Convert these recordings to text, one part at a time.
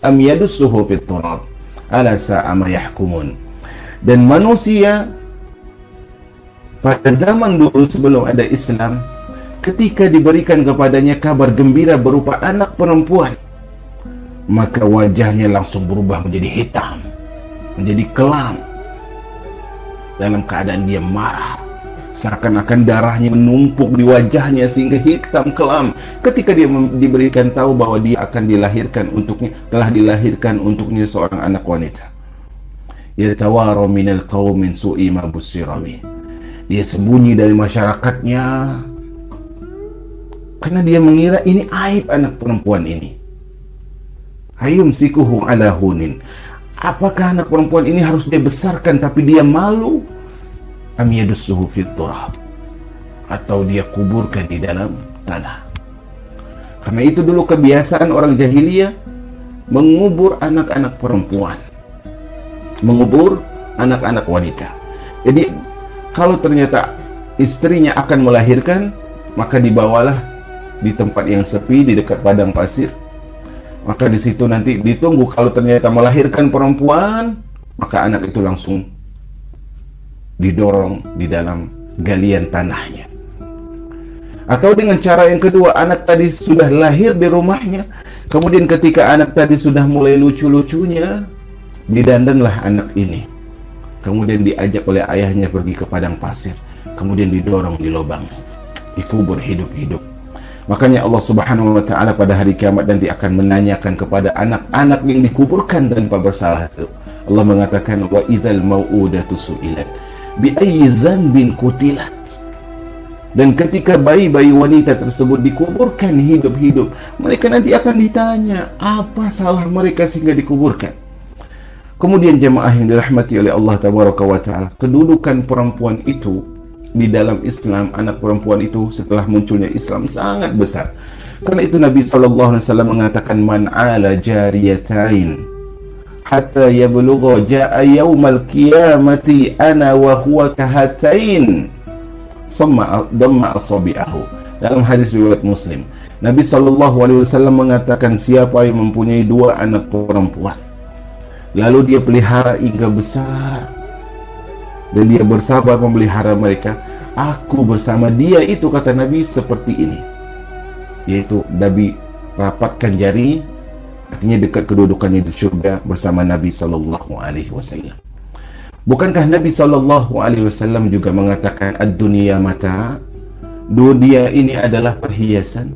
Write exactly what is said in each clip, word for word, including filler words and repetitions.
am yadussuhu fit turab ala sa'a ma yahkumun. Dan manusia pada zaman dulu sebelum ada Islam, ketika diberikan kepadanya kabar gembira berupa anak perempuan, maka wajahnya langsung berubah menjadi hitam, menjadi kelam, dalam keadaan dia marah, seakan-akan darahnya menumpuk di wajahnya sehingga hitam kelam ketika dia diberikan tahu bahwa dia akan dilahirkan untuknya, telah dilahirkan untuknya seorang anak wanita. Yatawaru minal qaumin su'i ma bussira bih. Dia sembunyi dari masyarakatnya karena dia mengira ini aib anak perempuan ini. Hayumsikuhu ala hunin. Apakah anak perempuan ini harus dia besarkan tapi dia malu? Am yadussuhu fit turab, atau dia kuburkan di dalam tanah. Karena itu dulu kebiasaan orang jahiliyah mengubur anak-anak perempuan, mengubur anak-anak wanita. Jadi kalau ternyata istrinya akan melahirkan, maka dibawalah di tempat yang sepi di dekat padang pasir. Maka di situ nanti ditunggu, kalau ternyata melahirkan perempuan, maka anak itu langsung didorong di dalam galian tanahnya. Atau dengan cara yang kedua, anak tadi sudah lahir di rumahnya, kemudian ketika anak tadi sudah mulai lucu-lucunya, didandanlah anak ini, kemudian diajak oleh ayahnya pergi ke padang pasir, kemudian didorong di lubang, dikubur hidup-hidup. Makanya Allah Subhanahu wa ta'ala pada hari kiamat nanti akan menanyakan kepada anak-anak yang dikuburkan tanpa bersalah itu. Allah mengatakan, wa idzal mau'udatu su'ilat bi ayyi dzanbin qutilat. Dan ketika bayi-bayi wanita tersebut dikuburkan hidup-hidup, mereka nanti akan ditanya apa salah mereka sehingga dikuburkan. Kemudian jemaah yang dirahmati oleh Allah Tabaraka wa ta'ala, kedudukan perempuan itu di dalam Islam, anak perempuan itu setelah munculnya Islam sangat besar. Karena itu Nabi sallallahu alaihi wasallam mengatakan, man ala jariyatain hatta yablugha jaa yaumal qiyamati ana wa huwa kahatain summa damma asabi'ahu. Dalam hadis riwayat Muslim, Nabi sallallahu alaihi wasallam mengatakan, siapa yang mempunyai dua anak perempuan lalu dia pelihara hingga besar dan dia bersabar memelihara mereka, aku bersama dia itu, kata Nabi, seperti ini. Yaitu Nabi rapatkan jari, artinya dekat kedudukannya di surga bersama Nabi sallallahu alaihi wasallam. Bukankah Nabi sallallahu alaihi wasallam juga mengatakan, ad-dunya mata, dunia ini adalah perhiasan,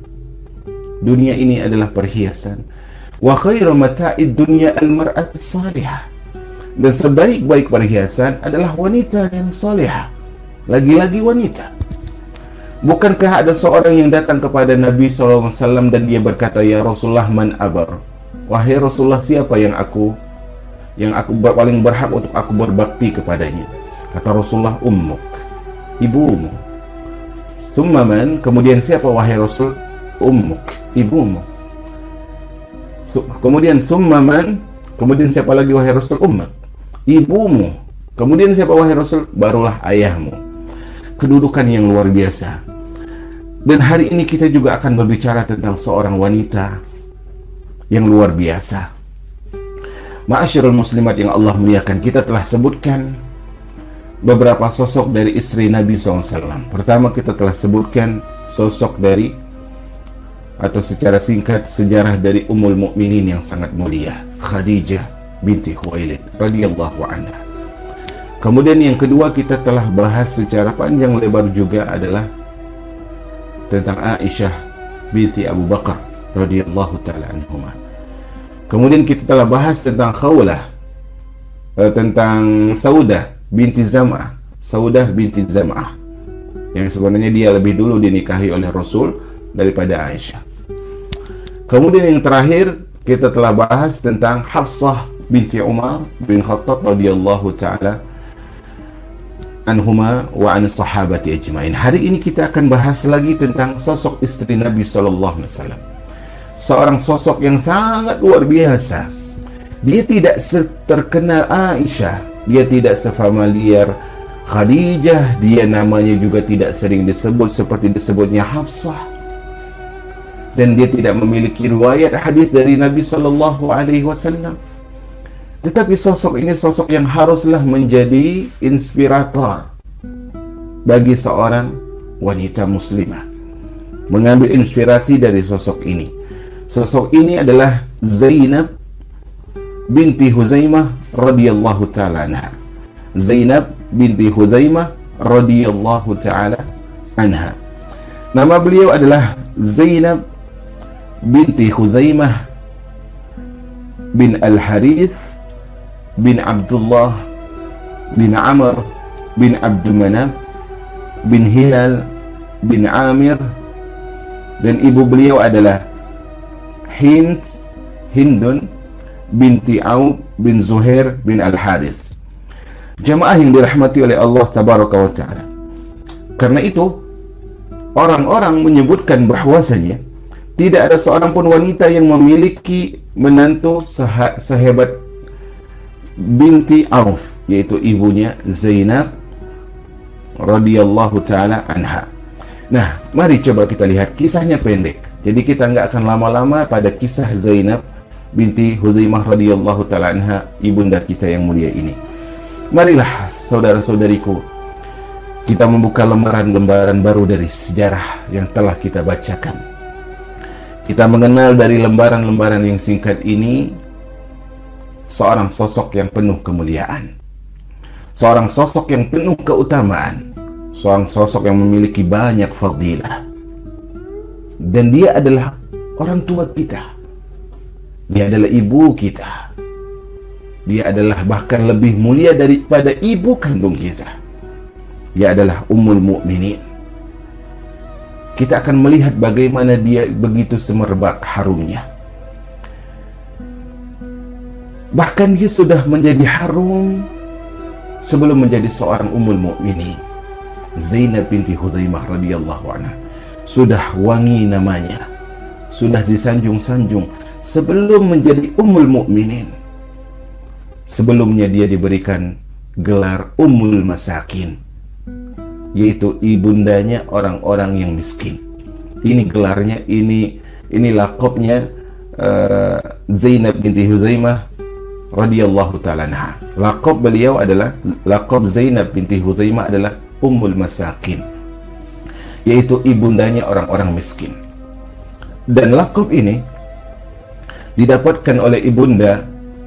dunia ini adalah perhiasan, wa khairu mata'id dunya al-mar'atu salihah, dan sebaik-baik perhiasan adalah wanita yang salihah, lagi-lagi wanita. Bukankah ada seorang yang datang kepada Nabi sallallahu alaihi wasallam dan dia berkata, ya Rasulullah, man abar, wahai Rasulullah, siapa yang aku yang aku paling berhak untuk aku berbakti kepadanya? Kata Rasulullah, ummuk, ibumu. Summa man, kemudian siapa wahai Rasul? Ummuk, ibumu. Kemudian summa man, kemudian siapa lagi wahai Rasul? Ummuk, ibumu. Kemudian siapa wahai Rasul? Barulah ayahmu. Kedudukan yang luar biasa. Dan hari ini kita juga akan berbicara tentang seorang wanita yang luar biasa. Ma'asyiral muslimat yang Allah muliakan, kita telah sebutkan beberapa sosok dari istri Nabi sallallahu alaihi wasallam. Pertama, kita telah sebutkan sosok dari, atau secara singkat, sejarah dari Ummul Mukminin yang sangat mulia, Khadijah binti Khuwailid radhiyallahu anha. Kemudian yang kedua, kita telah bahas secara panjang lebar juga adalah tentang Aisyah binti Abu Bakar radhiyallahu taala anhuma. Kemudian kita telah bahas tentang Khawlah, eh, tentang Saudah binti Zam'ah, Saudah binti Zam'ah, yang sebenarnya dia lebih dulu dinikahi oleh Rasul daripada Aisyah. Kemudian yang terakhir kita telah bahas tentang Hafsah binti Umar bin Khattab radhiyallahu taala anhuma wa an sahabati ajmain. Hari ini kita akan bahas lagi tentang sosok istri Nabi sallallahu alaihi wasallam. Seorang sosok yang sangat luar biasa. Dia tidak terkenal Aisyah, dia tidak sefamiliar Khadijah, dia namanya juga tidak sering disebut seperti disebutnya Hafsah. dan dia tidak memiliki riwayat hadis dari Nabi Shallallahu Alaihi Wasallam. Tetapi sosok ini sosok yang haruslah menjadi inspirator bagi seorang wanita muslimah. Mengambil inspirasi dari sosok ini. Sosok ini adalah Zainab binti Huzaimah radhiyallahu ta'ala anha. Zainab binti Huzaimah radhiyallahu ta'ala anha. Nama beliau adalah Zainab binti Huzaimah bin Al-Harith bin Abdullah bin Amr bin Abdul Manaf bin Hilal bin Amir, dan ibu beliau adalah Hind Hindun binti Auf bin Zuhair bin Al-Harith. Jamaah yang dirahmati oleh Allah Tabaraka wa Ta'ala, karena itu orang-orang menyebutkan bahwasanya tidak ada seorang pun wanita yang memiliki menantu sehebat binti Auf, yaitu ibunya Zainab radhiyallahu ta'ala anha. Nah, mari coba kita lihat kisahnya pendek. Jadi kita nggak akan lama-lama pada kisah Zainab binti Huzaimah radhiyallahu ta'ala anha, ibunda kita yang mulia ini. Marilah saudara-saudariku, kita membuka lembaran-lembaran baru dari sejarah yang telah kita bacakan. Kita mengenal dari lembaran-lembaran yang singkat ini seorang sosok yang penuh kemuliaan, seorang sosok yang penuh keutamaan, seorang sosok yang memiliki banyak fadilah, dan dia adalah orang tua kita, dia adalah ibu kita, dia adalah bahkan lebih mulia daripada ibu kandung kita, dia adalah Ummul Mukminin. Kita akan melihat bagaimana dia begitu semerbak harumnya. Bahkan dia sudah menjadi harum sebelum menjadi seorang Ummul Mukminin. Zainab binti Huzaimah radhiyallahu anha sudah wangi namanya, sudah disanjung-sanjung sebelum menjadi Ummul Mukminin. Sebelumnya dia diberikan gelar Ummul Masakin, yaitu ibundanya orang-orang yang miskin. Ini gelarnya, ini ini laqabnya uh, Zainab binti Huzaimah radhiyallahu ta'ala anha. Laqab beliau adalah, laqab Zainab binti Huzaimah adalah Ummul Masakin, yaitu ibundanya orang-orang miskin. Dan laqab ini didapatkan oleh ibunda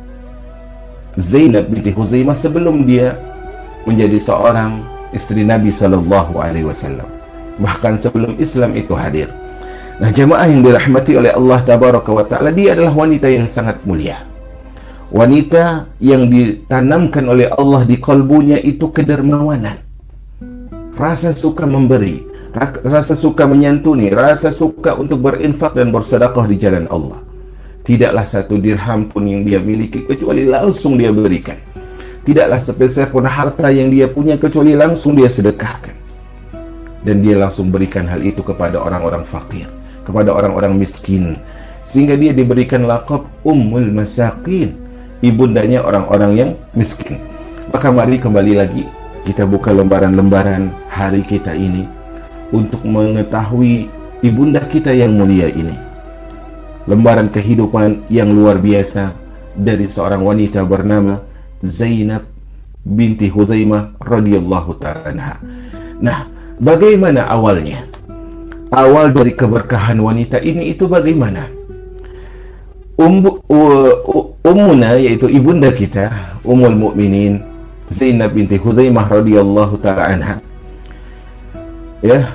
Zainab binti Huzaimah sebelum dia menjadi seorang istri Nabi Sallallahu Alaihi Wasallam, bahkan sebelum Islam itu hadir. Nah, jamaah yang dirahmati oleh Allah Tabaraka wa Ta'ala, dia adalah wanita yang sangat mulia, wanita yang ditanamkan oleh Allah di kalbunya itu kedermawanan, rasa suka memberi, rasa suka menyantuni, rasa suka untuk berinfak dan bersedekah di jalan Allah. Tidaklah satu dirham pun yang dia miliki kecuali langsung dia berikan. Tidaklah sepeser pun harta yang dia punya kecuali langsung dia sedekahkan. Dan dia langsung berikan hal itu kepada orang-orang fakir, kepada orang-orang miskin, sehingga dia diberikan laqab Ummul Masakin, ibundanya orang-orang yang miskin. Maka mari kembali lagi kita buka lembaran-lembaran hari kita ini untuk mengetahui ibunda kita yang mulia ini. Lembaran kehidupan yang luar biasa dari seorang wanita bernama Zainab binti Huzaimah radhiyallahu ta'ala anha. Nah, bagaimana awalnya? Awal dari keberkahan wanita ini itu bagaimana? Ummu, ummuna, yaitu ibunda kita, Ummul Mukminin Zainab binti Huzaimah radhiyallahu ta'ala anha, ya,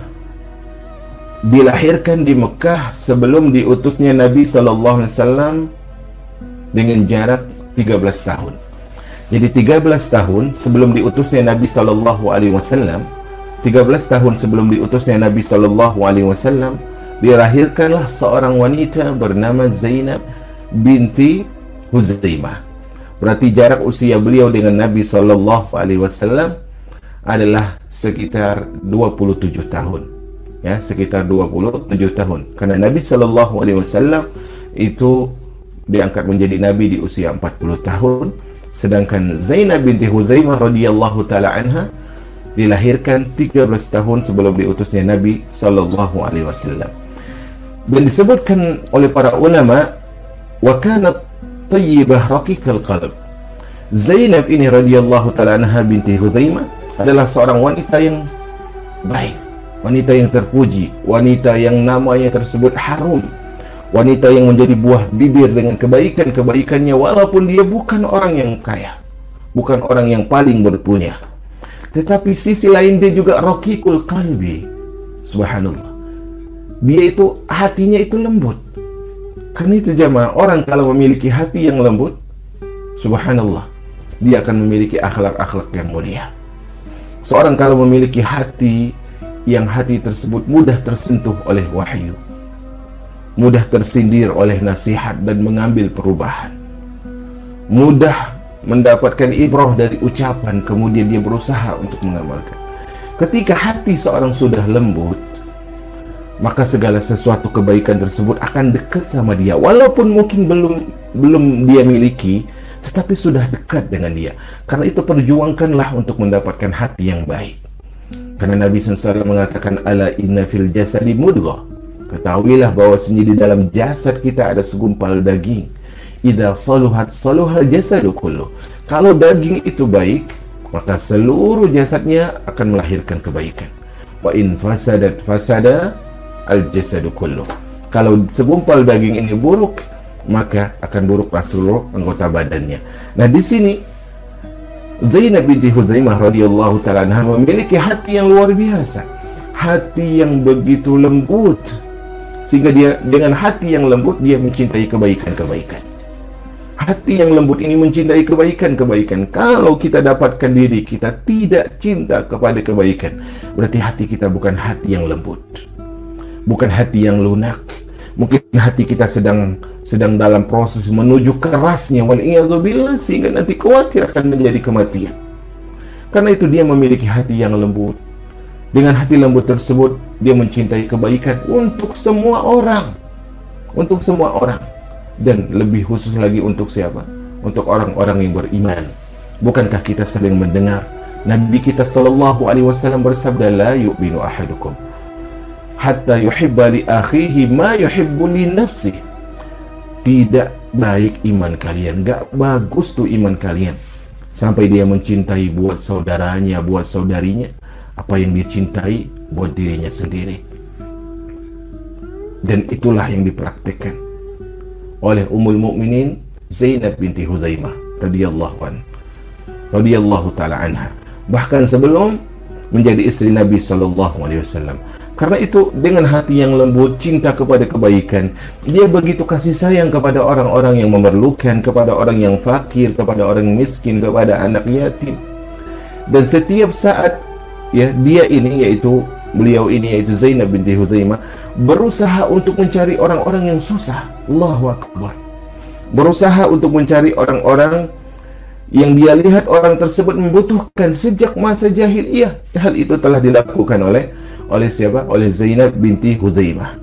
dilahirkan di Mekah sebelum diutusnya Nabi Sallallahu Alaihi Wasallam dengan jarak tiga belas tahun. Jadi tiga belas tahun sebelum diutusnya Nabi Sallallahu Alaihi Wasallam, tiga belas tahun sebelum diutusnya Nabi Sallallahu Alaihi Wasallam, dilahirkanlah seorang wanita bernama Zainab binti Huzaimah. Berarti jarak usia beliau dengan Nabi Sallallahu Alaihi Wasallam adalah sekitar dua puluh tujuh tahun. Ya, sekitar dua puluh tujuh tahun. Karena Nabi Sallallahu Alaihi Wasallam itu diangkat menjadi Nabi di usia empat puluh tahun, sedangkan Zainab binti Huzaimah radhiyallahu ta'ala anha dilahirkan tiga belas tahun sebelum diutusnya Nabi Sallallahu Alaihi Wasallam. Dan disebutkan oleh para ulama, wa kanat tayyibah raqiqal qalb. Zainab ini radhiyallahu ta'ala anha binti Huzaimah adalah seorang wanita yang baik, wanita yang terpuji, wanita yang namanya tersebut harum, wanita yang menjadi buah bibir dengan kebaikan-kebaikannya walaupun dia bukan orang yang kaya, bukan orang yang paling berpunya. Tetapi sisi lain dia juga raqiqul qalbi. Subhanallah. Dia itu hatinya itu lembut. Karena itu jamaah, orang kalau memiliki hati yang lembut, subhanallah, dia akan memiliki akhlak-akhlak yang mulia. Seorang kalau memiliki hati yang hati tersebut mudah tersentuh oleh wahyu, mudah tersindir oleh nasihat dan mengambil perubahan, mudah mendapatkan ibrah dari ucapan, kemudian dia berusaha untuk mengamalkan. Ketika hati seorang sudah lembut, maka segala sesuatu kebaikan tersebut akan dekat sama dia, walaupun mungkin belum belum dia miliki, tetapi sudah dekat dengan dia. Karena itu perjuangkanlah untuk mendapatkan hati yang baik. Karena Nabi shallallahu alaihi wasallam mengatakan, ala inna fil jasadi mudghah. Ketahuilah bahwasanya di dalam jasad kita ada segumpal daging. Idza saluhat saluhal jasadu kullu. Kalau daging itu baik, maka seluruh jasadnya akan melahirkan kebaikan. Wa in fasadat fasada al jasadu kullu. Kalau segumpal daging ini buruk, maka akan buruklah seluruh anggota badannya. Nah, di sini Zainab binti Huzaimah radhiyallahu ta'ala anha memiliki hati yang luar biasa, hati yang begitu lembut, sehingga dia dengan hati yang lembut dia mencintai kebaikan-kebaikan. Hati yang lembut ini mencintai kebaikan-kebaikan. Kalau kita dapatkan diri kita tidak cinta kepada kebaikan, berarti hati kita bukan hati yang lembut, bukan hati yang lunak. Mungkin hati kita sedang sedang dalam proses menuju kerasnya, wal'iyadzubillah, sehingga nanti khawatir akan menjadi kematian. Karena itu dia memiliki hati yang lembut. Dengan hati lembut tersebut dia mencintai kebaikan untuk semua orang, untuk semua orang, dan lebih khusus lagi untuk siapa? Untuk orang-orang yang beriman. Bukankah kita sering mendengar Nabi kita sallallahu alaihi wasallam bersabda, la yu'minu ahadukum hatta yuhibba li akhihi ma yuhibbu li nafsihi. Tidak baik iman kalian, gak bagus tuh iman kalian sampai dia mencintai buat saudaranya, buat saudarinya apa yang dia cintai buat dirinya sendiri. Dan itulah yang dipraktikkan oleh Ummul Mukminin Zainab binti Huzaimah radhiyallahu an radhiyallahu taala anha, bahkan sebelum menjadi istri Nabi sallallahu alaihi wasallam. Karena itu dengan hati yang lembut, cinta kepada kebaikan, dia begitu kasih sayang kepada orang-orang yang memerlukan, kepada orang yang fakir, kepada orang miskin, kepada anak yatim. Dan setiap saat ya dia ini, yaitu beliau ini, yaitu Zainab binti Huzaimah, berusaha untuk mencari orang-orang yang susah. Allahu Akbar. Berusaha untuk mencari orang-orang yang dia lihat orang tersebut membutuhkan sejak masa jahiliyah. Hal itu telah dilakukan oleh oleh siapa? Oleh Zainab binti Huzaimah.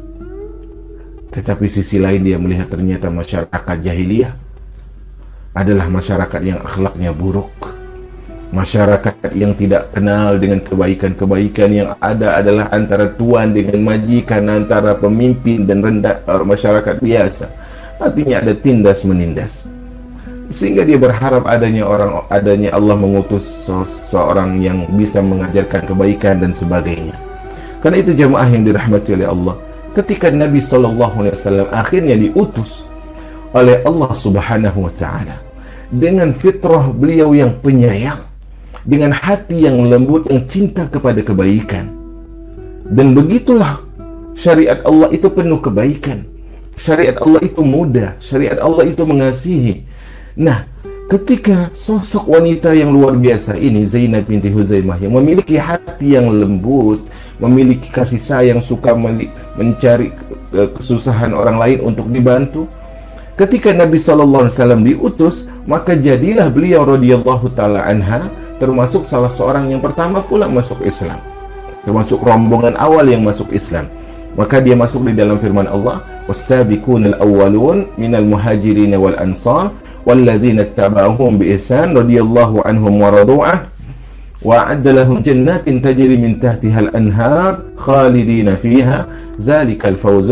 Tetapi sisi lain dia melihat ternyata masyarakat jahiliyah adalah masyarakat yang akhlaknya buruk, masyarakat yang tidak kenal dengan kebaikan-kebaikan. Yang ada adalah antara tuan dengan majikan, antara pemimpin dan rendah masyarakat biasa. Artinya ada tindas menindas. Sehingga dia berharap adanya orang adanya Allah mengutus seorang yang bisa mengajarkan kebaikan dan sebagainya. Karena itu jemaah yang dirahmati oleh Allah, ketika Nabi sallallahu alaihi wasallam akhirnya diutus oleh Allah Subhanahu wa taala dengan fitrah beliau yang penyayang, dengan hati yang lembut, yang cinta kepada kebaikan. Dan begitulah syariat Allah itu penuh kebaikan. Syariat Allah itu mudah, syariat Allah itu mengasihi. Nah, ketika sosok wanita yang luar biasa ini, Zainab binti Huzaimah, yang memiliki hati yang lembut, memiliki kasih sayang, suka mencari kesusahan orang lain untuk dibantu, ketika Nabi sallallahu alaihi wasallam diutus, maka jadilah beliau radhiyallahu taala anha termasuk salah seorang yang pertama pula masuk Islam, termasuk rombongan awal yang masuk Islam. Maka dia masuk di dalam firman Allah, was-sabiqunal awwalun minal muhajirin wal ansar walladzina ittaba'uhum bi ihsan radhiyallahu anhum wa radu'ah wa a'adda lahum jannatin tajri min tahtiha al-anhar khalidina fiha dzalikal fawzul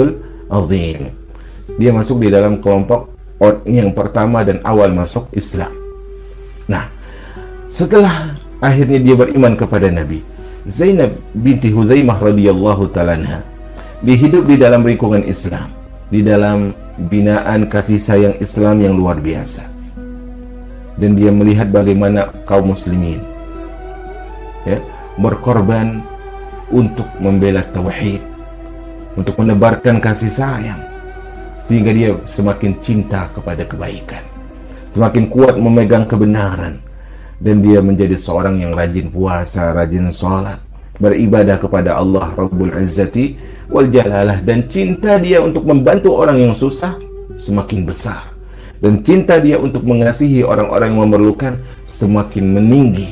azim. Dia masuk di dalam kelompok orang yang pertama dan awal masuk Islam. Nah, setelah akhirnya dia beriman kepada Nabi, Zainab binti Huzaimah radhiyallahu ta'ala anha, dia hidup di dalam lingkungan Islam, di dalam binaan kasih sayang Islam yang luar biasa. Dan dia melihat bagaimana kaum muslimin ya, berkorban untuk membela tauhid, untuk menebarkan kasih sayang, sehingga dia semakin cinta kepada kebaikan, semakin kuat memegang kebenaran, dan dia menjadi seorang yang rajin puasa, rajin sholat, beribadah kepada Allah Rabbul Izzati wal Jalalah, dan cinta dia untuk membantu orang yang susah semakin besar, dan cinta dia untuk mengasihi orang-orang yang memerlukan semakin meninggi.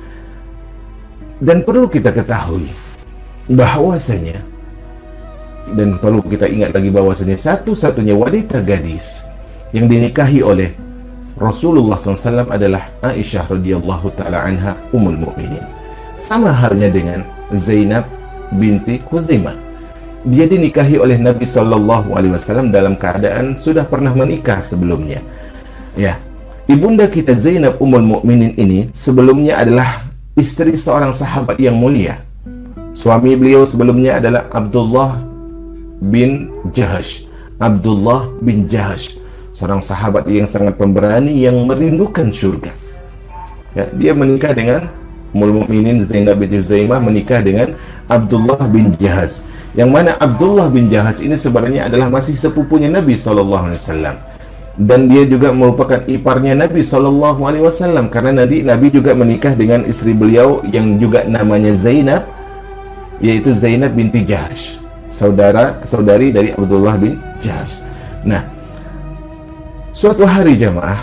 Dan perlu kita ketahui bahwasanya, dan perlu kita ingat lagi bahwasanya satu-satunya wanita gadis yang dinikahi oleh Rasulullah shallallahu alaihi wasallam adalah Aisyah radhiyallahu ta'ala anha ummul mu'minin. Sama halnya dengan Zainab binti Khuzaimah. Dia dinikahi oleh Nabi Shallallahu Alaihi Wasallam dalam keadaan sudah pernah menikah sebelumnya. Ya, ibunda kita Zainab ummul mu'minin ini sebelumnya adalah istri seorang sahabat yang mulia. Suami beliau sebelumnya adalah Abdullah bin Jahash. Abdullah bin Jahash, seorang sahabat yang sangat pemberani yang merindukan surga. Ya, dia menikah dengan Ummul Mukminin Zainab binti Huzaimah, menikah dengan Abdullah bin Jahaz, yang mana Abdullah bin Jahaz ini sebenarnya adalah masih sepupunya Nabi shallallahu alaihi wasallam, dan dia juga merupakan iparnya Nabi shallallahu alaihi wasallam, karena Nabi Nabi juga menikah dengan istri beliau yang juga namanya Zainab, yaitu Zainab binti Jahsh, saudara saudari dari Abdullah bin Jahsh. Nah, suatu hari jamaah,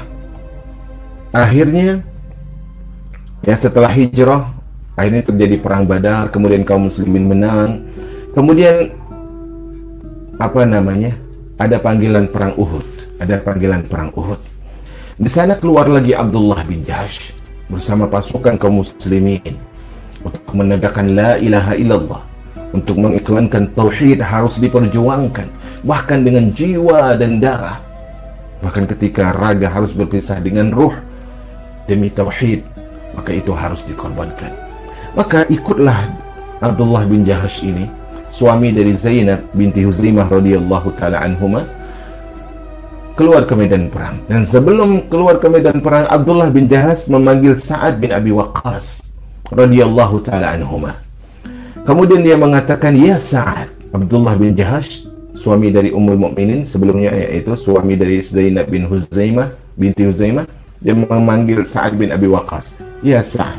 akhirnya ya setelah hijrah, akhirnya terjadi perang Badar, kemudian kaum muslimin menang, kemudian apa namanya, ada panggilan perang Uhud, ada panggilan perang Uhud. Di sana keluar lagi Abdullah bin Jahsh bersama pasukan kaum muslimin untuk menegakkan la ilaha illallah, untuk mengiklankan tauhid harus diperjuangkan, bahkan dengan jiwa dan darah, bahkan ketika raga harus berpisah dengan ruh demi tauhid, maka itu harus dikorbankan. Maka ikutlah Abdullah bin Jahsh ini, suami dari Zainab binti Huzaimah radhiyallahu ta'ala anhuma, keluar ke medan perang. Dan sebelum keluar ke medan perang, Abdullah bin Jahsh memanggil Sa'ad bin Abi Waqqas radhiyallahu ta'ala anhuma. Kemudian dia mengatakan, "Ya Sa'ad." Abdullah bin Jahsh, suami dari Ummul Mukminin sebelumnya, yaitu suami dari Zainab bin Huzaimah binti Huzaimah, dia memanggil Sa'ad bin Abi Waqqas, "Ya Sa'ad,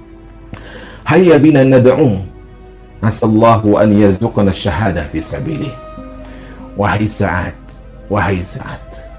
hayya bina nad'u, asallahu an yarzuqana syahada fi sabilih." Wahai Sa'ad, wahai Sa'ad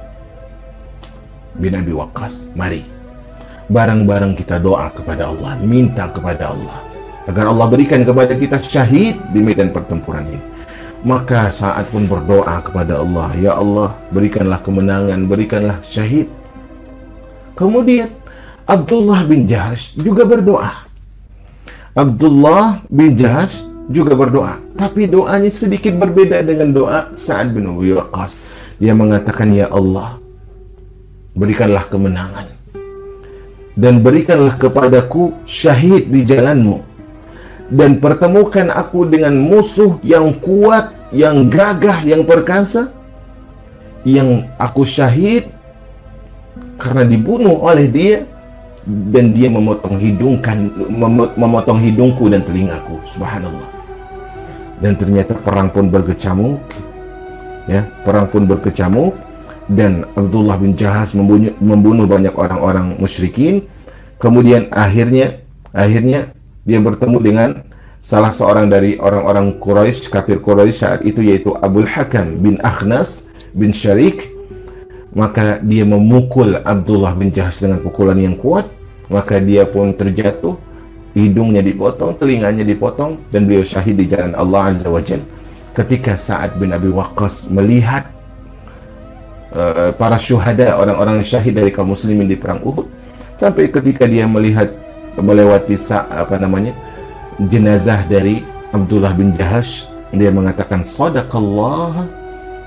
bin Abi Waqqas, mari bareng-bareng kita doa kepada Allah, minta kepada Allah agar Allah berikan kepada kita syahid di medan pertempuran ini. Maka Sa'ad pun berdoa kepada Allah, "Ya Allah, berikanlah kemenangan, berikanlah syahid." Kemudian Abdullah bin Jahsh juga berdoa. Abdullah bin Jahsh juga berdoa, tapi doanya sedikit berbeda dengan doa Sa'ad bin Abi Waqqas. Dia mengatakan, "Ya Allah, berikanlah kemenangan dan berikanlah kepadaku syahid di jalanmu, dan pertemukan aku dengan musuh yang kuat, yang gagah, yang perkasa, yang aku syahid karena dibunuh oleh dia, dan dia memotong hidungkan memotong hidungku dan telingaku." Subhanallah. Dan ternyata perang pun berkecamuk, ya, perang pun berkecamuk, dan Abdullah bin Jahsh membunuh, membunuh banyak orang-orang musyrikin. Kemudian akhirnya akhirnya dia bertemu dengan salah seorang dari orang-orang Quraisy, kafir Quraisy saat itu, yaitu Abul Hakam bin Akhnas bin Syarik. Maka dia memukul Abdullah bin Jahsh dengan pukulan yang kuat, maka dia pun terjatuh, hidungnya dipotong, telinganya dipotong, dan beliau syahid di jalan Allah Azza wa Jalla. Ketika Sa'ad bin Abi Waqqas melihat uh, para syuhada, orang-orang syahid dari kaum muslimin di perang Uhud, sampai ketika dia melihat melewati sa, apa namanya jenazah dari Abdullah bin Jahsh, dia mengatakan, "Shadaqallah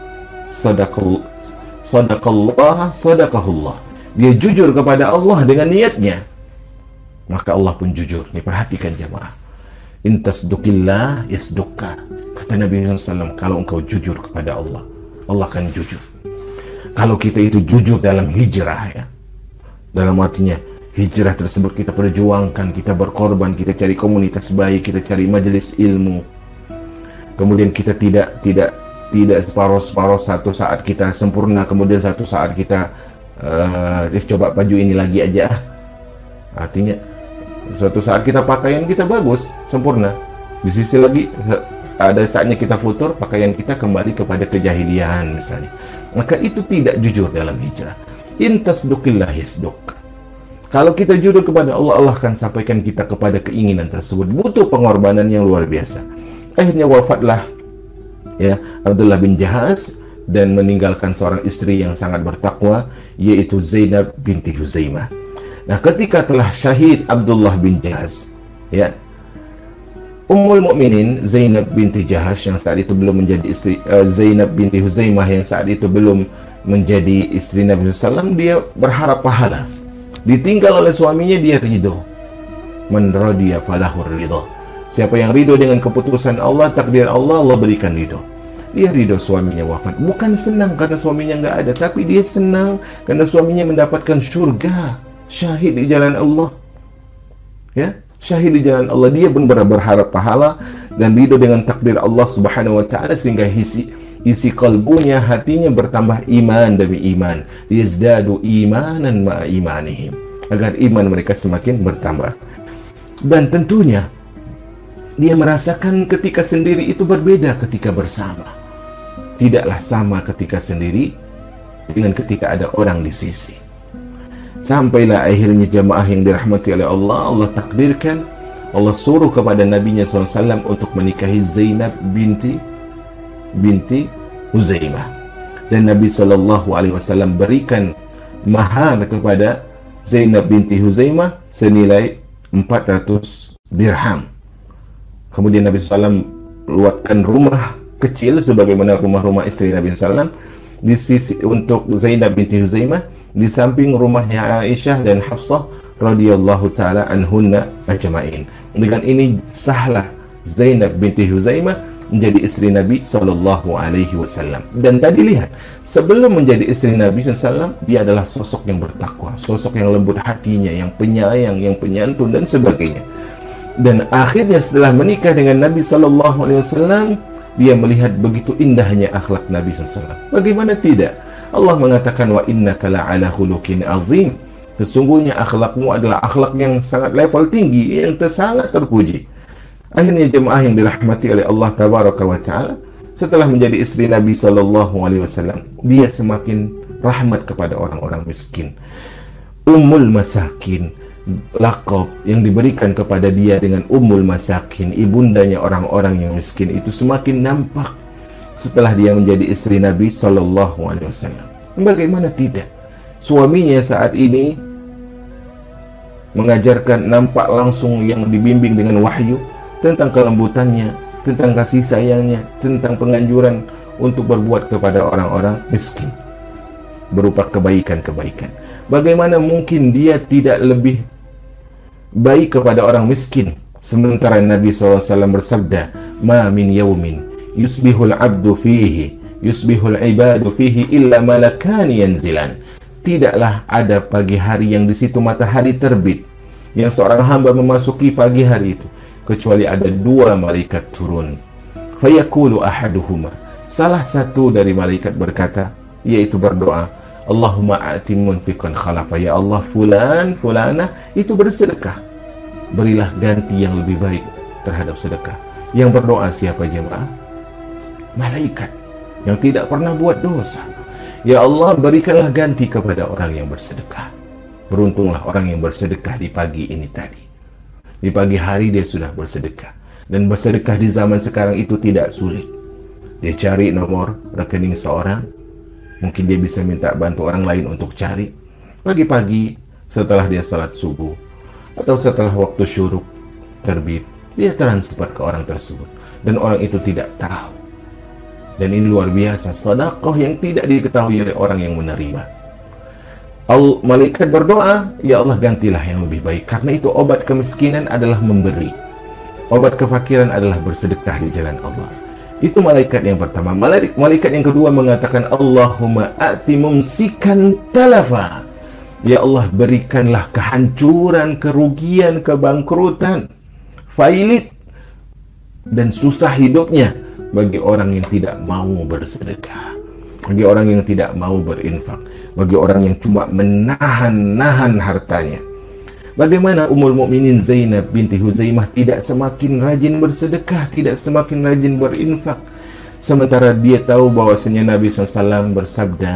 sadaqal sadaqallah sadaqahullah. Dia jujur kepada Allah dengan niatnya, maka Allah pun jujur. Nih, perhatikan jemaah. In tasduqillah yasduqka. Kata Nabi shallallahu alaihi wasallam, kalau engkau jujur kepada Allah, Allah akan jujur. Kalau kita itu jujur dalam hijrah, ya, dalam artinya hijrah tersebut kita perjuangkan, kita berkorban, kita cari komunitas baik, kita cari majelis ilmu. Kemudian kita tidak tidak tidak separuh-separuh, satu saat kita sempurna, kemudian satu saat kita uh, coba baju ini lagi aja. Artinya suatu saat kita pakaian kita bagus, sempurna. Di sisi lagi ada saatnya kita futur, pakaian kita kembali kepada kejahilian misalnya. Maka itu tidak jujur dalam hijrah. In tasduqillah yasduq. Kalau kita jujur kepada Allah, Allah akan sampaikan kita kepada keinginan tersebut. Butuh pengorbanan yang luar biasa. Akhirnya wafatlah ya Abdullah bin Jahaz dan meninggalkan seorang istri yang sangat bertakwa, yaitu Zainab binti Huzaimah. Nah, ketika telah syahid Abdullah bin Jahaz, ya, Ummul Mukminin Zainab binti Jahash yang saat itu belum menjadi istri, uh, Zainab binti Huzaimah yang saat itu belum menjadi istri Nabi shallallahu alaihi wasallam, dia berharap pahala. Ditinggal oleh suaminya, dia ridho. Man radiya falahur ridho. Siapa yang ridho dengan keputusan Allah, takdir Allah, Allah berikan ridho. Dia ridho suaminya wafat. Bukan senang karena suaminya nggak ada, tapi dia senang karena suaminya mendapatkan surga, syahid di jalan Allah. Ya, syahid di jalan Allah. Dia benar-benar berharap pahala dan ridho dengan takdir Allah Subhanahu wa taala, sehingga isi isi kalbunya, hatinya bertambah iman demi iman. Yazdadu imanan ma'a imanihim, agar iman mereka semakin bertambah. Dan tentunya dia merasakan ketika sendiri itu berbeda ketika bersama. Tidaklah sama ketika sendiri dengan ketika ada orang di sisi. Sampailah akhirnya jamaah yang dirahmati oleh Allah, Allah takdirkan, Allah suruh kepada Nabi-Nya shallallahu alaihi wasallam untuk menikahi Zainab binti binti Huzaimah. Dan Nabi shallallahu alaihi wasallam berikan mahar kepada Zainab binti Huzaimah senilai empat ratus dirham. Kemudian Nabi shallallahu alaihi wasallam luatkan rumah kecil sebagaimana rumah-rumah istri Nabi shallallahu alaihi wasallam di sisi untuk Zainab binti Huzaimah, di samping rumahnya Aisyah dan Hafsah radhiyallahu taala anhunna ajma'in. Dengan ini sahlah Zainab binti Huzaimah menjadi istri Nabi sallallahu alaihi wasallam. Dan tadi lihat, sebelum menjadi istri Nabi sallallahu alaihi wasallam, dia adalah sosok yang bertakwa, sosok yang lembut hatinya, yang penyayang, yang penyantun dan sebagainya. Dan akhirnya setelah menikah dengan Nabi sallallahu alaihi wasallam, dia melihat begitu indahnya akhlak Nabi sallallahu alaihi wasallam. Bagaimana tidak? Allah mengatakan, wa innaka la'ala khuluqin azim. Sesungguhnya akhlakmu adalah akhlak yang sangat level tinggi, yang sangat terpuji. Akhirnya jemaah yang dirahmati oleh Allah tabaraka wa ta'ala, setelah menjadi istri Nabi sallallahu alaihi wasallam, dia semakin rahmat kepada orang-orang miskin. Ummul Masakin, laqab yang diberikan kepada dia dengan Ummul Masakin, ibundanya orang-orang yang miskin, itu semakin nampak setelah dia menjadi istri Nabi sallallahu alaihi wasallam. Bagaimana tidak? Suaminya saat ini mengajarkan, nampak langsung yang dibimbing dengan wahyu tentang kelembutannya, tentang kasih sayangnya, tentang penganjuran untuk berbuat kepada orang-orang miskin berupa kebaikan-kebaikan. Bagaimana mungkin dia tidak lebih baik kepada orang miskin, sementara Nabi shallallahu alaihi wasallam bersabda, ma min yaumin yusbihul abdu fihi yusbihul ibadu fihi illa malakani yanzilan. Tidaklah ada pagi hari yang di situ matahari terbit, yang seorang hamba memasuki pagi hari itu, kecuali ada dua malaikat turun. Fayaqulu ahaduhuma, salah satu dari malaikat berkata, yaitu berdoa, Allahumma a'ti munfiqan khalafa, ya Allah, fulan fulana itu bersedekah, berilah ganti yang lebih baik terhadap sedekah. Yang berdoa siapa jemaah? Malaikat yang tidak pernah buat dosa. Ya Allah, berikanlah ganti kepada orang yang bersedekah. Beruntunglah orang yang bersedekah di pagi ini tadi. Di pagi hari dia sudah bersedekah. Dan bersedekah di zaman sekarang itu tidak sulit. Dia cari nomor rekening seorang, mungkin dia bisa minta bantu orang lain untuk cari. Pagi-pagi setelah dia salat subuh atau setelah waktu syuruk terbit, dia transfer ke orang tersebut. Dan orang itu tidak tahu. Dan ini luar biasa, sedekah yang tidak diketahui oleh orang yang menerima. Al malaikat berdoa, ya Allah gantilah yang lebih baik, karena itu obat kemiskinan adalah memberi, obat kefakiran adalah bersedekah di jalan Allah. Itu malaikat yang pertama. Malaikat, malaikat yang kedua mengatakan, Allahumma a'ti mumsikan talafa. Ya Allah, berikanlah kehancuran, kerugian, kebangkrutan, failit, dan susah hidupnya bagi orang yang tidak mau bersedekah, bagi orang yang tidak mau berinfak, bagi orang yang cuma menahan-nahan hartanya. Bagaimana Ummul Mukminin Zainab binti Huzaimah tidak semakin rajin bersedekah, tidak semakin rajin berinfak, sementara dia tahu bahwasanya Nabi shallallahu alaihi wasallam bersabda,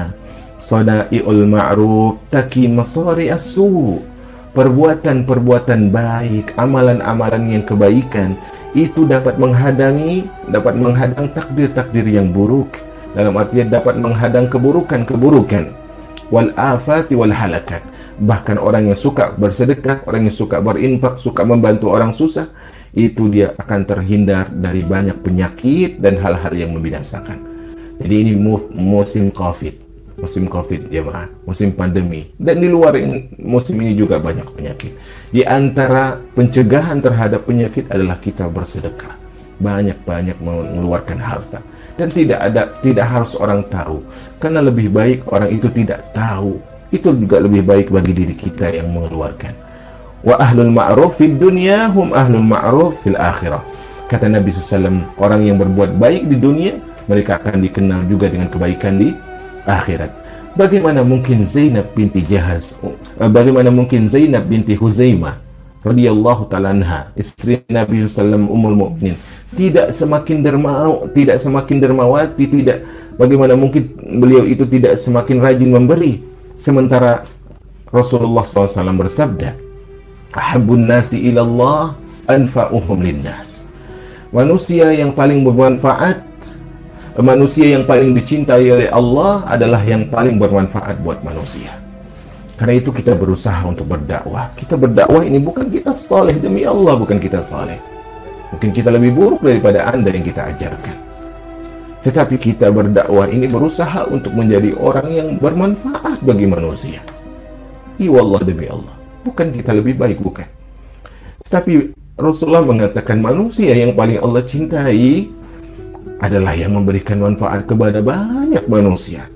Sada'iul ma'ruf taki masari as-su. Perbuatan-perbuatan baik, amalan-amalan yang kebaikan itu dapat menghadangi, dapat menghadang takdir-takdir yang buruk. Dalam artian dapat menghadang keburukan-keburukan. Wal afati wal halakat. Bahkan orang yang suka bersedekah, orang yang suka berinfak, suka membantu orang susah, itu dia akan terhindar dari banyak penyakit dan hal-hal yang membinasakan. Jadi ini musim Covid. Musim Covid, jemaah, musim pandemi, dan di luar in, musim ini juga banyak penyakit. Di antara pencegahan terhadap penyakit adalah kita bersedekah, banyak-banyak mengeluarkan harta, dan tidak ada, tidak harus orang tahu, karena lebih baik orang itu tidak tahu. Itu juga lebih baik bagi diri kita yang mengeluarkan. Wa ahlul ma'ruf fid dunya hum ahlul ma'ruf fil akhirah. Kata Nabi shallallahu alaihi wasallam, orang yang berbuat baik di dunia, mereka akan dikenal juga dengan kebaikan di akhirat. Bagaimana mungkin Zainab binti Jahaz, bagaimana mungkin Zainab binti Huzaimah radhiyallahu ta'ala anha, istri Nabi shallallahu alaihi wasallam, Ummul Mukminin, tidak semakin dermawan, tidak semakin dermawati, tidak, bagaimana mungkin beliau itu tidak semakin rajin memberi, sementara Rasulullah shallallahu alaihi wasallam bersabda, ahabbun nasi ilallah anfa'uhum linnas. Manusia yang paling bermanfaat, manusia yang paling dicintai oleh Allah adalah yang paling bermanfaat buat manusia. Karena itu kita berusaha untuk berdakwah. Kita berdakwah ini bukan kita saleh demi Allah, bukan kita saleh. Mungkin kita lebih buruk daripada Anda yang kita ajarkan. Tetapi kita berdakwah ini berusaha untuk menjadi orang yang bermanfaat bagi manusia. Iya wallah demi Allah. Bukan kita lebih baik, bukan. Tetapi Rasulullah mengatakan manusia yang paling Allah cintai adalah yang memberikan manfaat kepada banyak manusia.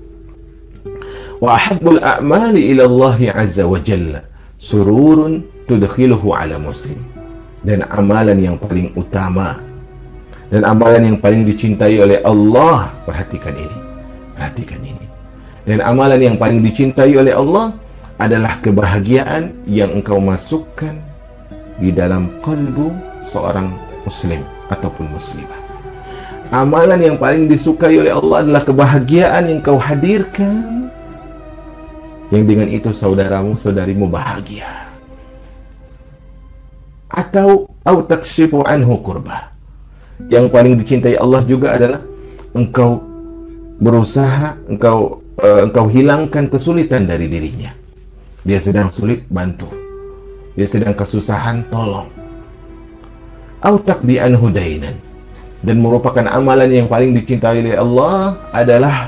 Wa ahabbul a'mali ila Allah azza wa jalla sururun tudkhiluhu ala muslim. Dan amalan yang paling utama dan amalan yang paling dicintai oleh Allah, perhatikan ini, perhatikan ini. Dan amalan yang paling dicintai oleh Allah adalah kebahagiaan yang engkau masukkan di dalam kalbu seorang muslim ataupun muslimah. Amalan yang paling disukai oleh Allah adalah kebahagiaan yang kau hadirkan, yang dengan itu saudaramu, saudarimu bahagia. Atau au takshifu anhu kurbah. Yang paling dicintai Allah juga adalah engkau berusaha, engkau uh, engkau hilangkan kesulitan dari dirinya. Dia sedang sulit, bantu. Dia sedang kesusahan, tolong. Au taqdi anhu dainan. Dan merupakan amalan yang paling dicintai oleh Allah adalah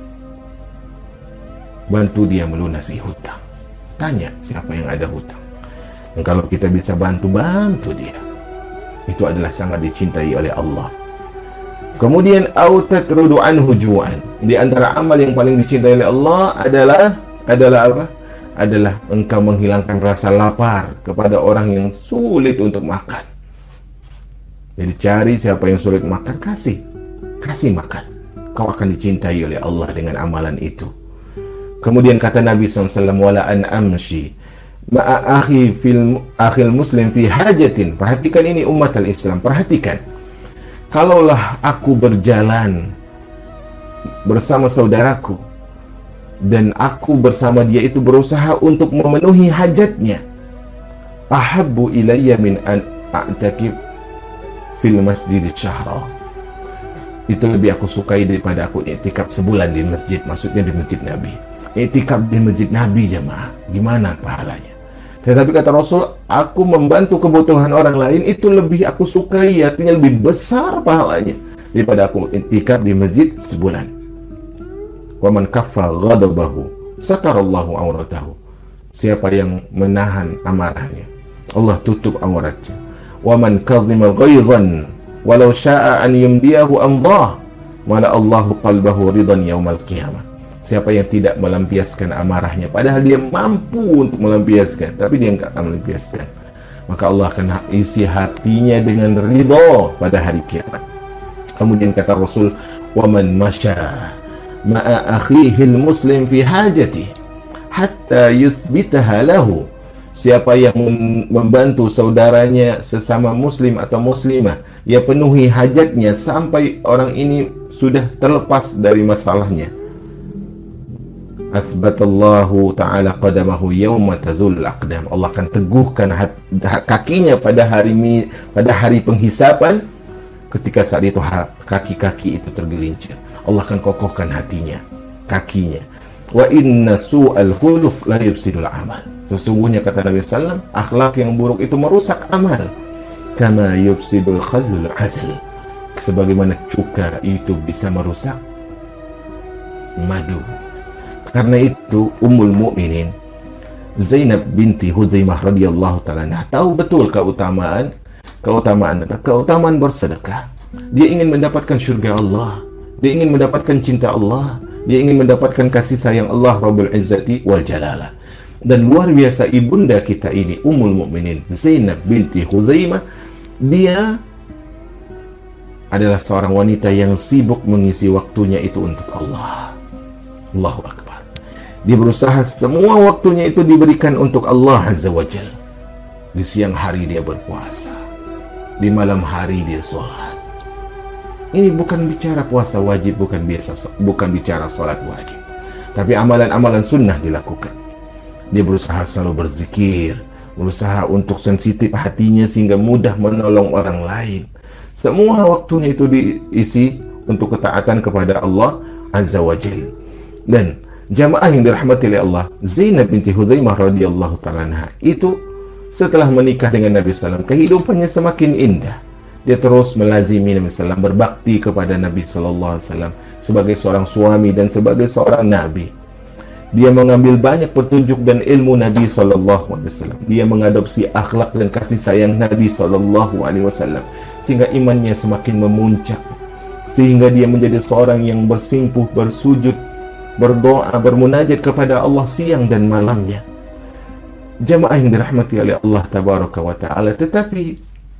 bantu dia melunasi hutang. Tanya siapa yang ada hutang. Dan kalau kita bisa bantu, bantu dia. Itu adalah sangat dicintai oleh Allah. Kemudian au tatrudu anhu ju'an. Di antara amal yang paling dicintai oleh Allah adalah adalah apa? Adalah engkau menghilangkan rasa lapar kepada orang yang sulit untuk makan. Jadi cari siapa yang sulit makan, kasih. Kasih makan. Kau akan dicintai oleh Allah dengan amalan itu. Kemudian kata Nabi shallallahu alaihi wasallam, wala an amshi ma'a akhi fil akhil muslim fi hajatin. Perhatikan ini umat al-Islam, perhatikan. Kalaulah aku berjalan bersama saudaraku dan aku bersama dia itu berusaha untuk memenuhi hajatnya, ahabbu ilayya min an a'takib fil masjid syahra. Itu lebih aku sukai daripada aku iktikaf sebulan di masjid, maksudnya di masjid Nabi. Iktikaf di masjid Nabi, jemaah, gimana pahalanya? Tetapi kata Rasul, aku membantu kebutuhan orang lain itu lebih aku sukai, artinya lebih besar pahalanya daripada aku iktikaf di masjid sebulan. Wa man kaffa ghadabahu satarallahu auratahu. Siapa yang menahan amarahnya, Allah tutup auratnya. Wa man kadhima ghaizan walau syaa an yumdiyahu amdah mala Allahu qalbahu ridan yaumal qiyamah. Siapa yang tidak melampiaskan amarahnya padahal dia mampu untuk melampiaskan, tapi dia enggak akan melampiaskan, maka Allah akan isi hatinya dengan ridha pada hari kiamat. Kemudian kata Rasul, wa man masya ma'a akhihi al-muslim fi hajati hatta yuthbitaha lahu. Siapa yang membantu saudaranya sesama muslim atau muslimah, ia penuhi hajatnya sampai orang ini sudah terlepas dari masalahnya, asbatallahu ta'ala qadamahu yawma tazul aqdam. Allah akan teguhkan kakinya pada hari pada hari penghisapan. Ketika saat itu kaki-kaki itu tergelincir, Allah akan kokohkan hatinya, kakinya. Wa inna su'al khuluq la yufsidul amal. Sesungguhnya kata Nabi sallallahu alaihi wasallam, akhlak yang buruk itu merusak amal. Kama yufsidul khallul azal. Sebagaimana cuka itu bisa merusak madu. Karena itu Ummul Mukminin Zainab binti Huzaimah radhiyallahu ta'ala anha tahu betul keutamaan keutamaan keutamaan bersedekah. Dia ingin mendapatkan syurga Allah, dia ingin mendapatkan cinta Allah, dia ingin mendapatkan kasih sayang Allah Rabbul Izzati wal Jalalah. Dan luar biasa ibunda kita ini, Ummul Mukminin Zainab binti Huzaimah, dia adalah seorang wanita yang sibuk mengisi waktunya itu untuk Allah. Allahu Akbar. Dia berusaha semua waktunya itu diberikan untuk Allah Azza wa Jal. Di siang hari dia berpuasa, di malam hari dia sholat. Ini bukan bicara puasa wajib, bukan biasa, bukan bicara sholat wajib, tapi amalan-amalan sunnah dilakukan. Dia berusaha selalu berzikir, berusaha untuk sensitif hatinya sehingga mudah menolong orang lain. Semua waktunya itu diisi untuk ketaatan kepada Allah Azza wa Jalla. Dan jamaah yang dirahmati oleh Allah, Zainab binti Huzaimah radhiyallahu ta'ala anha itu setelah menikah dengan Nabi sallallahu alaihi wasallam, kehidupannya semakin indah. Dia terus melazimi Nabi sallallahu alaihi wasallam, berbakti kepada Nabi sallallahu alaihi wasallam sebagai seorang suami dan sebagai seorang nabi. Dia mengambil banyak petunjuk dan ilmu Nabi sallallahu alaihi wasallam. Dia mengadopsi akhlak dan kasih sayang Nabi sallallahu alaihi wasallam sehingga imannya semakin memuncak, sehingga dia menjadi seorang yang bersimpuh, bersujud, berdoa, bermunajat kepada Allah siang dan malamnya. Jamaah yang dirahmati oleh Allah tabaraka wa ta'ala, tetapi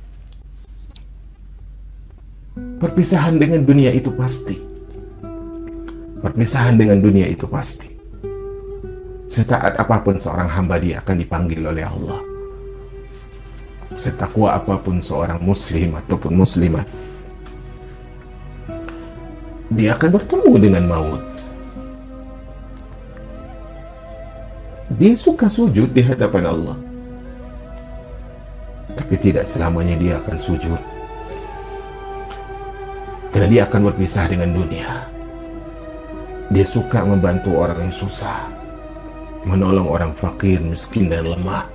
perpisahan dengan dunia itu pasti. Perpisahan dengan dunia itu pasti. Setaat apapun seorang hamba, dia akan dipanggil oleh Allah. Setakwa apapun seorang muslim ataupun muslimah, dia akan bertemu dengan maut. Dia suka sujud di hadapan Allah, tapi tidak selamanya dia akan sujud, karena dia akan berpisah dengan dunia. Dia suka membantu orang yang susah, menolong orang fakir, miskin, dan lemah.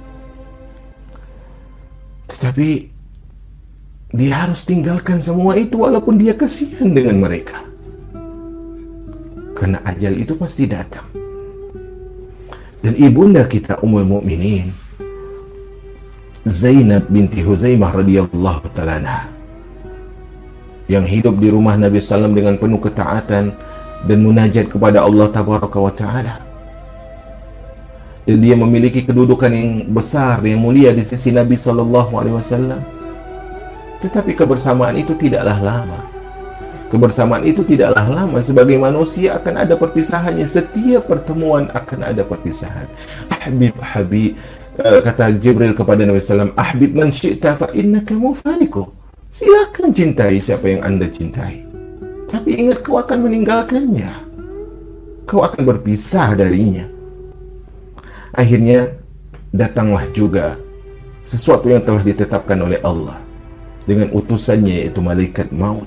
Tetapi dia harus tinggalkan semua itu walaupun dia kasihan dengan mereka, karena ajal itu pasti datang. Dan ibunda kita Ummul Mukminin Zainab binti Huzaimah radhiyallahu ta'ala anha, yang hidup di rumah Nabi sallallahu alaihi wasallam dengan penuh ketaatan dan munajat kepada Allah tabaraka wa ta'ala. Dan dia memiliki kedudukan yang besar, yang mulia di sisi Nabi sallallahu alaihi wasallam. Tetapi kebersamaan itu tidaklah lama. Kebersamaan itu tidaklah lama. Sebagai manusia akan ada perpisahannya. Setiap pertemuan akan ada perpisahan. Ahbib, habib, uh, kata Jibril kepada Nabi sallallahu alaihi wasallam, ahbib man syi'ta fa innaka mufariqu. Silakan cintai siapa yang Anda cintai, tapi ingat kau akan meninggalkannya. Kau akan berpisah darinya. Akhirnya datanglah juga sesuatu yang telah ditetapkan oleh Allah dengan utusannya, yaitu malaikat maut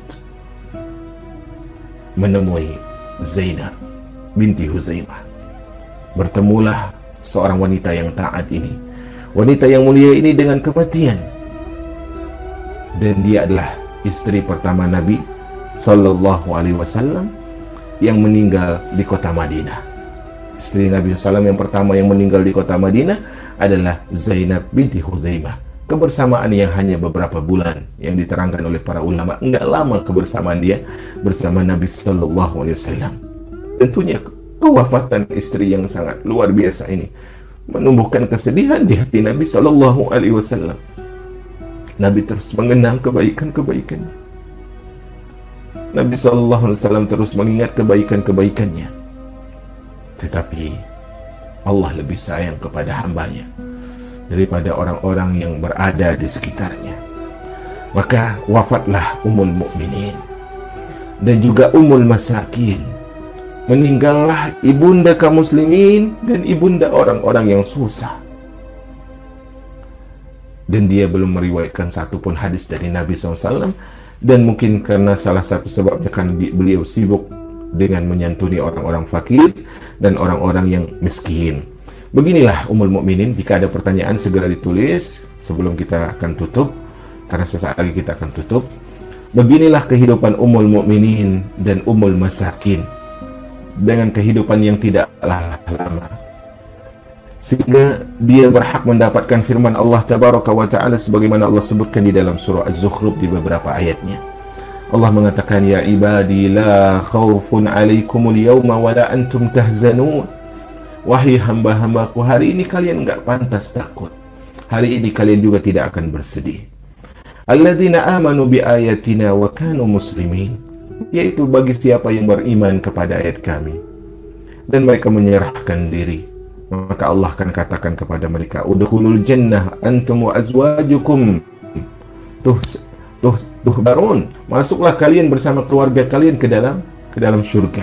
menemui Zainab binti Huzaimah. Bertemulah seorang wanita yang taat ini, wanita yang mulia ini dengan kematian. Dan dia adalah istri pertama Nabi Sallallahu Alaihi Wasallam yang meninggal di kota Madinah. Istri Nabi shallallahu alaihi wasallam yang pertama yang meninggal di kota Madinah adalah Zainab binti Khuzaimah. Kebersamaan yang hanya beberapa bulan yang diterangkan oleh para ulama, enggak lama kebersamaan dia bersama Nabi Sallallahu Alaihi Wasallam. Tentunya kewafatan istri yang sangat luar biasa ini menumbuhkan kesedihan di hati Nabi Sallallahu Alaihi Wasallam. Nabi terus mengenang kebaikan-kebaikannya. Nabi Sallallahu Alaihi Wasallam terus mengingat kebaikan-kebaikannya. Tetapi Allah lebih sayang kepada hambanya daripada orang-orang yang berada di sekitarnya. Maka wafatlah Ummul Mukminin dan juga Ummul Masakin. Meninggallah ibunda kaum muslimin dan ibunda orang-orang yang susah. Dan dia belum meriwayatkan satupun hadis dari Nabi shallallahu alaihi wasallam. Dan mungkin karena salah satu sebabnya kan beliau sibuk dengan menyantuni orang-orang fakir dan orang-orang yang miskin. Beginilah Ummul Mukminin. Jika ada pertanyaan segera ditulis sebelum kita akan tutup, karena sesaat lagi kita akan tutup. Beginilah kehidupan Ummul Mukminin dan Ummul Masakin dengan kehidupan yang tidaklah lama, sehingga dia berhak mendapatkan firman Allah Tabaraka wa Ta'ala sebagaimana Allah sebutkan di dalam surah Az-Zukhruf di beberapa ayatnya. Allah mengatakan, ya ibadi la khawfun alaikumul yawma wa la antum tahzanun. Wahai hamba-hambaku, hari ini kalian enggak pantas takut, hari ini kalian juga tidak akan bersedih. Alladzina amanu bi ayatina wa kanu muslimin, yaitu bagi siapa yang beriman kepada ayat kami dan mereka menyerahkan diri, maka Allah akan katakan kepada mereka, udkhulul jannah antum wa azwajukum tuh tuh tuhbarun, masuklah kalian bersama keluarga kalian ke dalam ke dalam surga.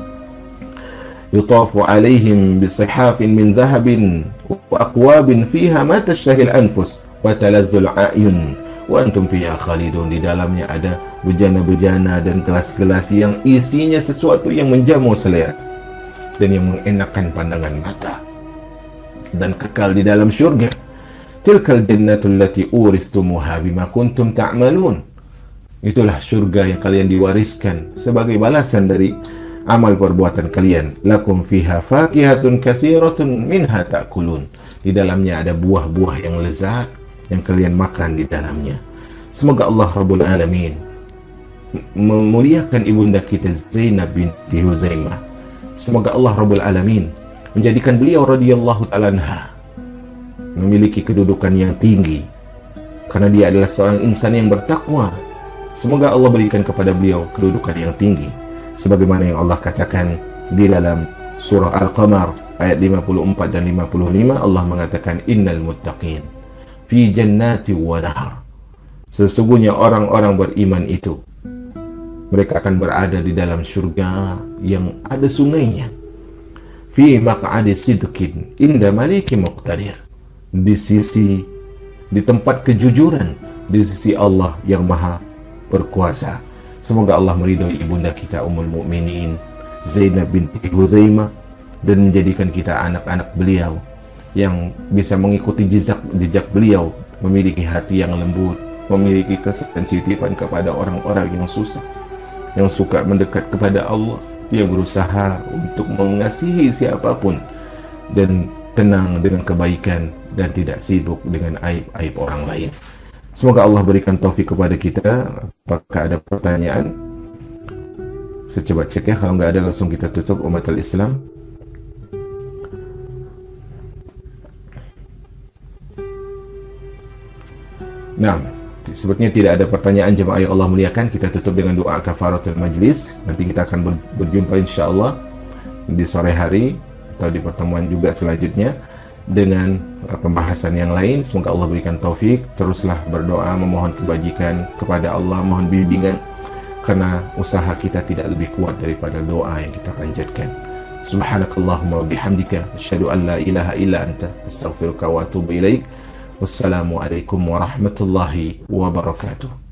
Yutafu alaihim bisihafin min zahabin wa aqwabin fiha ma tashtahil anfus wa talazzul a'yun wa antum fiha khalidun. Di dalamnya ada bejana-bejana dan gelas-gelas yang isinya sesuatu yang menjamu selera dan yang mengenakkan pandangan mata, dan kekal di dalam syurga. Tilkal jannatul lati uristumuha bima kuntum ta'malun. Itulah syurga yang kalian diwariskan sebagai balasan dari amal perbuatan kalian. Lakum fiha fakihatun katsiratun minha ta'kulun. Di dalamnya ada buah-buah yang lezat yang kalian makan di dalamnya. Semoga Allah Rabbul Alamin memuliakan ibunda kita Zainab binti Huzaimah. Semoga Allah Rabbul Alamin menjadikan beliau radhiyallahu ta'ala anha memiliki kedudukan yang tinggi karena dia adalah seorang insan yang bertakwa. Semoga Allah berikan kepada beliau kedudukan yang tinggi sebagaimana yang Allah katakan di dalam surah Al-Qamar ayat lima puluh empat dan lima puluh lima. Allah mengatakan, innal muttaqin fi jannati wa nahar. Sesungguhnya orang-orang beriman itu mereka akan berada di dalam surga yang ada sungainya. Fi maq'adi sidqin inda maliki muqtadir. Di sisi, di tempat kejujuran di sisi Allah yang maha berkuasa. Semoga Allah meridhai ibunda kita Ummul Mukminin Zainab binti Huzaimah dan menjadikan kita anak-anak beliau yang bisa mengikuti jejak jejak beliau, memiliki hati yang lembut, memiliki kesensitifan kepada orang-orang yang susah, yang suka mendekat kepada Allah, yang berusaha untuk mengasihi siapapun dan tenang dengan kebaikan dan tidak sibuk dengan aib-aib orang lain. Semoga Allah berikan taufik kepada kita. Apakah ada pertanyaan? Saya coba cek ya, kalau nggak ada langsung kita tutup umatul Islam. Nah, sepertinya tidak ada pertanyaan jemaah yang Allah muliakan. Kita tutup dengan doa kafaratul majlis. Nanti kita akan ber berjumpa insya Allah di sore hari atau di pertemuan juga selanjutnya dengan pembahasan yang lain. Semoga Allah berikan taufik. Teruslah berdoa, memohon kebajikan kepada Allah, mohon bimbingan, karena usaha kita tidak lebih kuat daripada doa yang kita panjatkan. Subhanakallahumma wa bihamdika asyhadu an la ilaha illa anta astaghfiruka wa atubu ilaik. Wassalamualaikum warahmatullahi wabarakatuh.